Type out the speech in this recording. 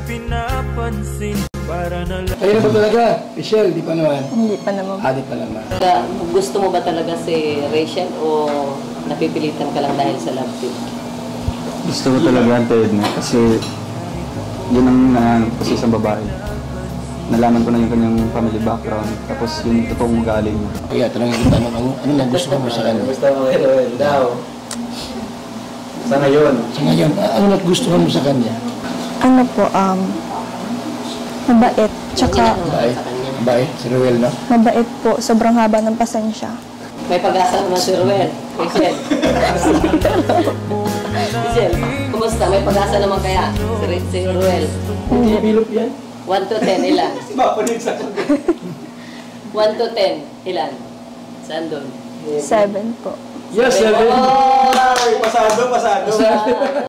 pinapansin para na lang. Ayun na ba talaga? Michelle, di pa naman? Hindi pa naman. Di pa naman. Gusto mo ba talaga si Rachel o napipilitan ka lang dahil sa love team? Gusto ko talaga ang Edna kasi yun ang kasi isang babae. Nalaman ko na yung kanyang family background, tapos yung totoong magaling. Kaya talagang kita ano nagustuhan mo sa kanya? Gusto mo Ruel daw. Sa ngayon? Sa ngayon, ano nagustuhan mo sa kanya? Ano po, mabait. Tsaka, Mabait? Si Ruel, no? mabait po. Sobrang haba ng pasensya. May pag-asa naman si Ruel. Rachel. Rachel, kumusta? May pag-asa naman kaya si Ruel? Hindi bilog yan? 1 to 10, ilan? Si Papa din sa 1 to 10, ilan? Saan doon? 7 po. Yes, 7! Pasado.